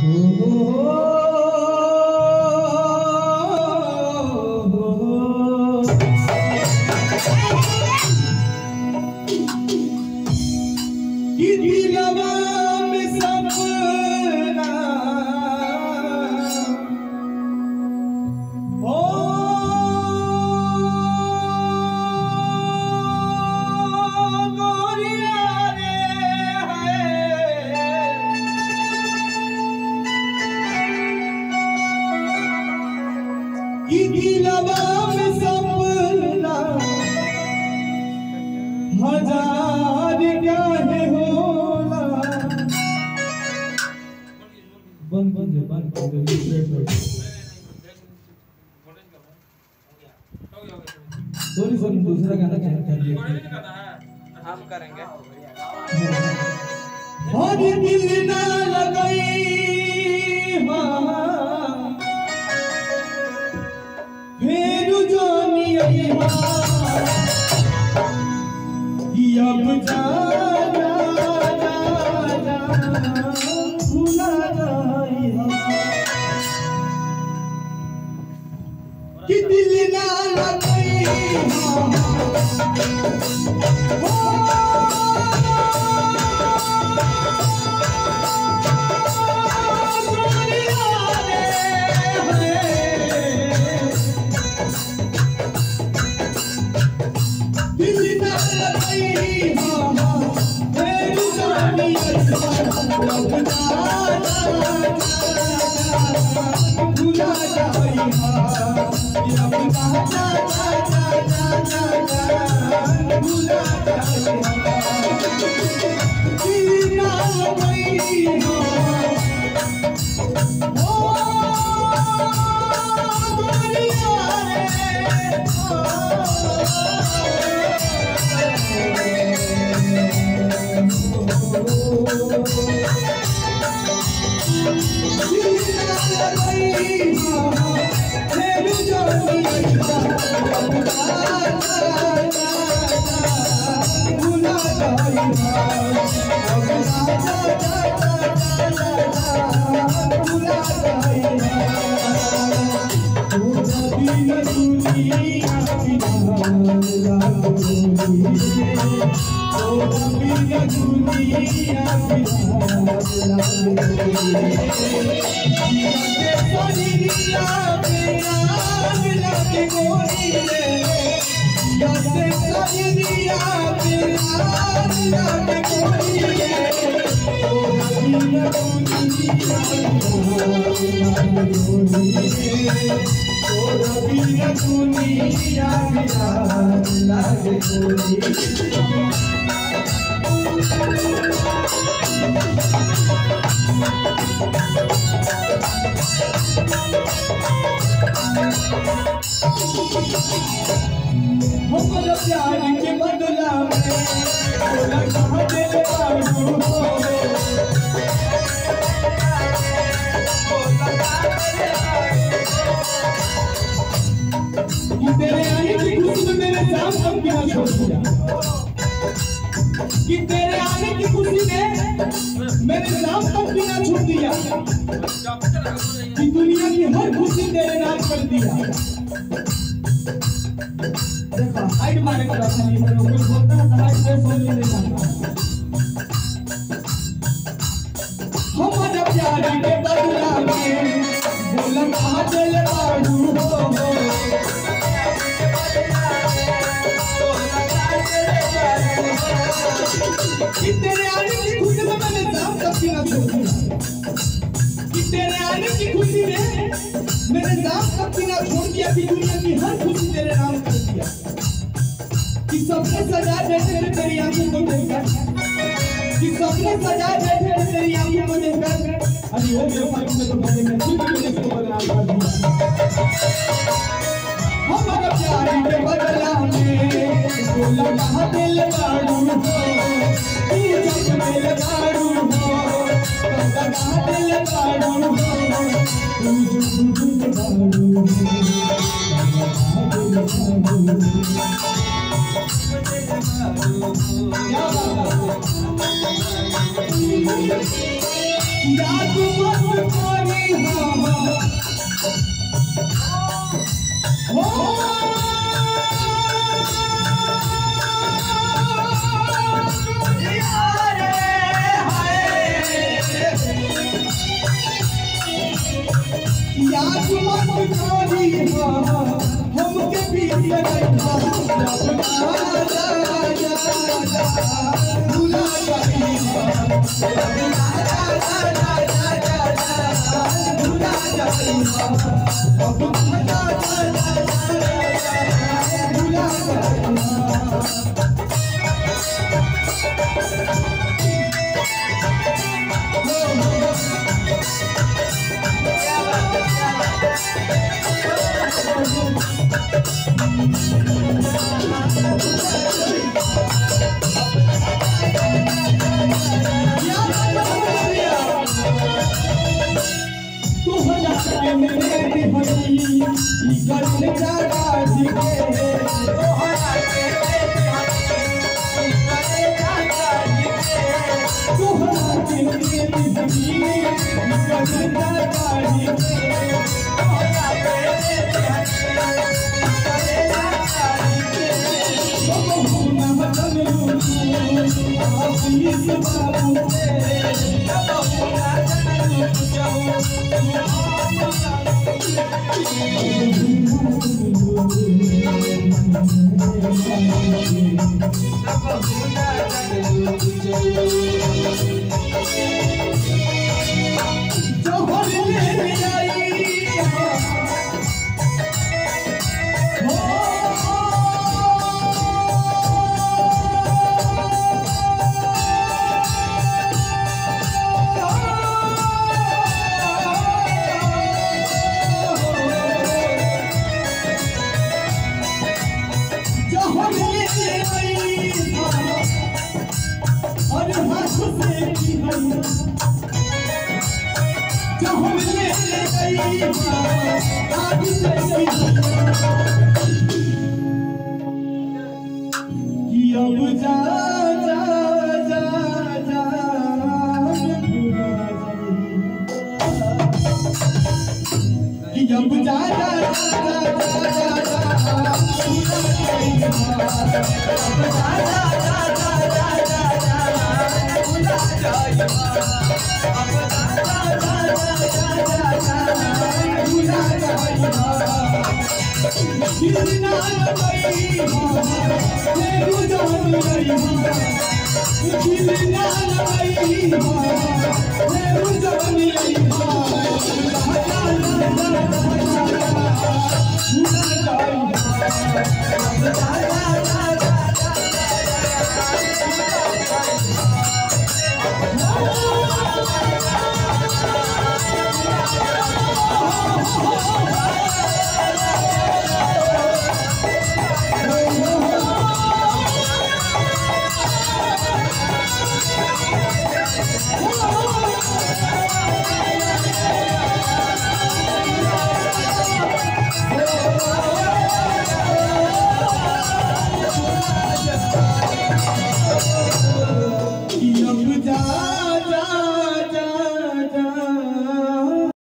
हजार क्या है होला बंद सॉरी सर दूसरा गाना चेंज कर दिया हम करेंगे और दिल ना लगाई फिर जानी अब जा भूला जाई कि दिल ना लगाई हमारा प्यार के बदला में बोला कहाँ दिल बाबू कि तेरे आने की खुशी में मेरे जान सब पीना छोड़ दिया कि तेरे आने की खुशी में मेरे नाम तक पीना छोड़ दिया कि दुनिया की हर खुशी तेरे नाम कर दिया देखो हाइड मारे का रास्ता नहीं है कोई बोलता है हाइड से सोच नहीं सकता हमारा प्यार के बदला में बोला कहाँ चल बाबू हो कि तेरे आने की खुशी में मैंने जान तक पीना छोड़ दिया कि तेरे आने की खुशी में मैंने जान तक पीना छोड़ दिया कि दुनिया की हर खुशी तेरे नाम कर दिया कि सबने सजा बैठे थे तेरी आंखों को देखकर कि सबने सजा बैठे थे तेरी आंखों को देखकर अभी हो गया फाइट में तो बनेगा खुद को इसको बदनाम कर दिया हमारा प्यार के बदला में बोला कहाँ दिल बाड़ू हो तू जब दिल बाड़ू हो कहाँ दिल बाड़ू हो तू जब दिल बाड़ू हो क्या बात है याद मत करी याद मत करी हमके भी जा